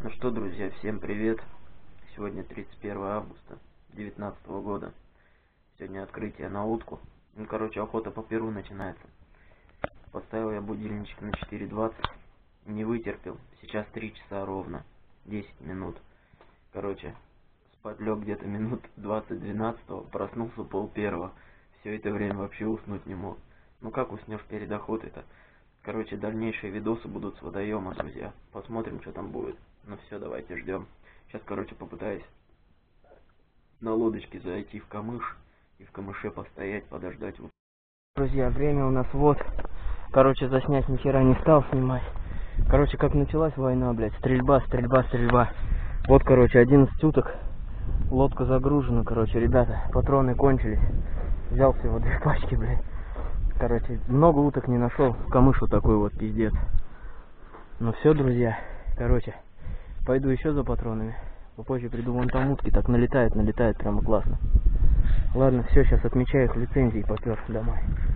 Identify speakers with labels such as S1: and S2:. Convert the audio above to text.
S1: Ну что, друзья, всем привет. Сегодня 31 августа 2019 года. Сегодня открытие на утку. Ну, короче, охота по перу начинается. Поставил я будильничек на 4:20. Не вытерпел. Сейчас 3 часа ровно. 10 минут. Короче, спать лег где-то минут 20-12. Проснулся 12:30. Все это время вообще уснуть не мог. Ну как уснешь перед охотой-то? Короче, дальнейшие видосы будут с водоема, друзья. Посмотрим, что там будет. Ну все, давайте ждем. Сейчас, короче, попытаюсь на лодочке зайти в камыш и в камыше постоять, подождать. Друзья, время у нас вот. Короче, заснять ни хера не стал снимать. Короче, как началась война, блядь, стрельба. Вот, короче, 11 уток. Лодка загружена, короче, ребята, патроны кончились. Взял всего 2 пачки, блядь. Короче, много уток не нашел. Камыш вот такой вот, пиздец. Ну все, друзья, короче, пойду еще за патронами. Попозже приду, вон там утки так налетают прямо классно. Ладно, все, сейчас отмечаю их в лицензии и попер домой.